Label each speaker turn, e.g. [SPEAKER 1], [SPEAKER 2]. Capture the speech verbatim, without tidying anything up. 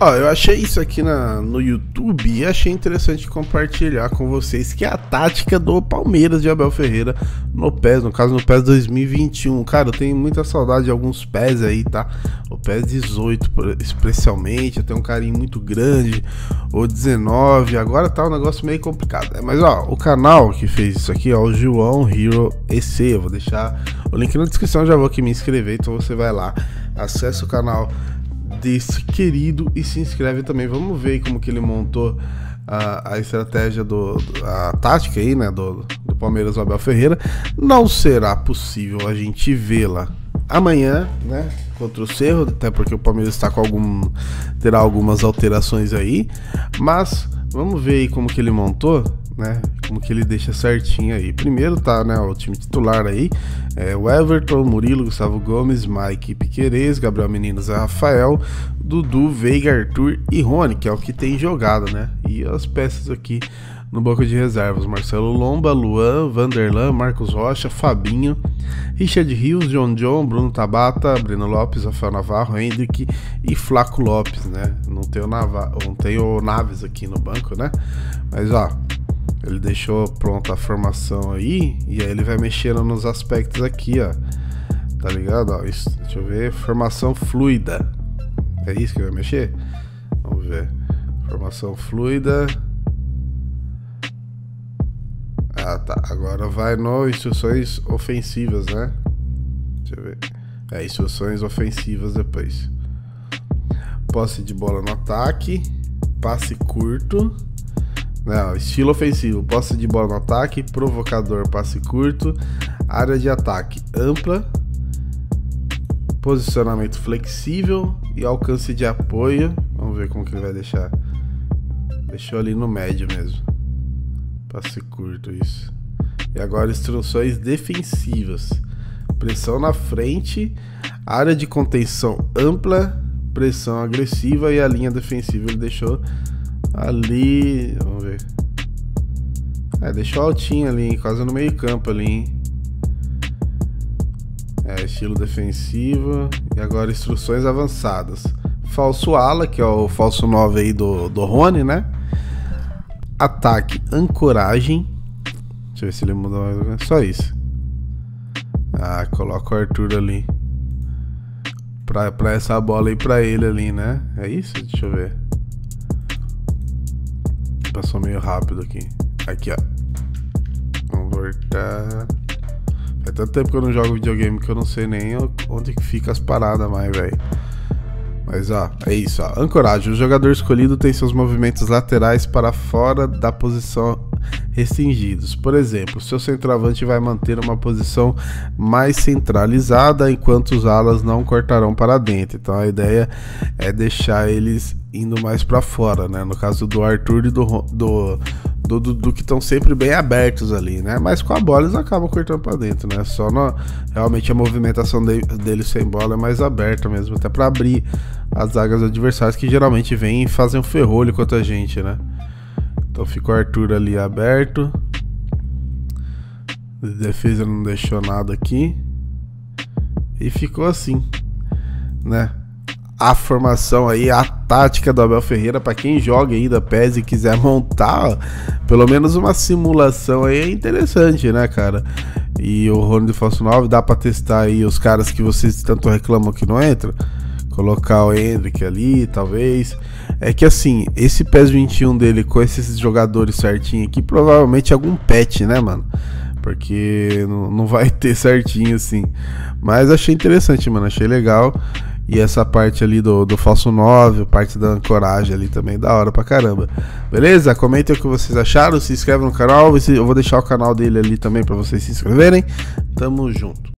[SPEAKER 1] Ó, eu achei isso aqui na, no YouTube e achei interessante compartilhar com vocês, que é a tática do Palmeiras de Abel Ferreira no PES, no caso no PES dois mil e vinte e um. Cara, eu tenho muita saudade de alguns PES aí, tá? O PES dezoito especialmente, eu tenho um carinho muito grande, o dezenove, agora tá um negócio meio complicado, né? Mas ó, o canal que fez isso aqui, ó, o João Hero E C, eu vou deixar o link na descrição, já vou aqui me inscrever, então você vai lá, acessa o canal desse querido e se inscreve também. Vamos ver como que ele montou a, a estratégia do, do a tática aí, né, do, do Palmeiras do Abel Ferreira. Não será possível a gente vê-la amanhã, né, contra o Cerro, até porque o Palmeiras está com algum terá algumas alterações aí, mas vamos ver aí como que ele montou, né, como que ele deixa certinho aí. Primeiro tá, né, o time titular aí, é o Everton, Murilo, Gustavo Gomes, Mike, Piquerez, Gabriel Menino, Zé Rafael, Dudu, Veiga, Arthur e Rony, que é o que tem jogado, né, e as peças aqui no banco de reservas: Marcelo Lomba, Luan, Vanderlan, Marcos Rocha, Fabinho, Richard Rios, John John, Bruno Tabata, Breno Lopes, Rafael Navarro, Hendrick e Flaco Lopes, né, não tem o, Nava, não tem o Naves aqui no banco, né, mas ó, ele deixou pronta a formação aí, e aí ele vai mexendo nos aspectos aqui, ó, tá ligado? Ó, isso, deixa eu ver, formação fluida, é isso que vai mexer? Vamos ver, formação fluida. Ah, tá, agora vai no instruções ofensivas, né? Deixa eu ver, é, instruções ofensivas depois. Posse de bola no ataque, passe curto. Não, estilo ofensivo, posse de bola no ataque, provocador, passe curto, área de ataque ampla, posicionamento flexível e alcance de apoio. Vamos ver como que ele vai deixar. Deixou ali no médio mesmo. Passe curto, isso. E agora instruções defensivas. Pressão na frente, área de contenção ampla, pressão agressiva e a linha defensiva ele deixou ali, vamos ver. É, deixou altinho ali, quase no meio campo ali, hein? É, estilo defensivo. E agora instruções avançadas. Falso ala, que é o falso nove aí do, do Rony, né? Ataque, ancoragem. Deixa eu ver se ele mudou. Só isso. Ah, coloca o Arthur ali pra, pra essa bola aí pra ele ali, né? É isso? Deixa eu ver. Passou meio rápido aqui. Aqui, ó. Vamos voltar. Faz tanto tempo que eu não jogo videogame que eu não sei nem onde que fica as paradas mais, velho. Mas ó, é isso, ó. Ancoragem. O jogador escolhido tem seus movimentos laterais para fora da posição restringidos. Por exemplo, seu centroavante vai manter uma posição mais centralizada, enquanto os alas não cortarão para dentro. Então a ideia é deixar eles indo mais para fora, né? No caso do Arthur e do do, do, do, do que estão sempre bem abertos ali, né? Mas com a bola eles acabam cortando para dentro, né? Só no, realmente a movimentação de, deles sem bola é mais aberta mesmo, até para abrir as zagas adversárias, que geralmente vêm e fazem um ferrolho contra a gente, né? Então ficou o Arthur ali aberto. A defesa não deixou nada aqui. E ficou assim, né? A formação aí, a tática do Abel Ferreira, para quem joga aí da PES e quiser montar, ó, pelo menos uma simulação aí, é interessante, né, cara? E o Rony do Falso nove, dá para testar aí os caras que vocês tanto reclamam que não entram. Colocar o Hendrick ali, talvez. É que assim, esse PES vinte e um dele com esses jogadores certinho aqui, provavelmente algum patch, né, mano? Porque não, não vai ter certinho assim. Mas achei interessante, mano, achei legal. E essa parte ali do, do falso nove, parte da ancoragem ali também, da hora pra caramba. Beleza? Comentem o que vocês acharam, se inscreve no canal. Eu vou deixar o canal dele ali também pra vocês se inscreverem. Tamo junto.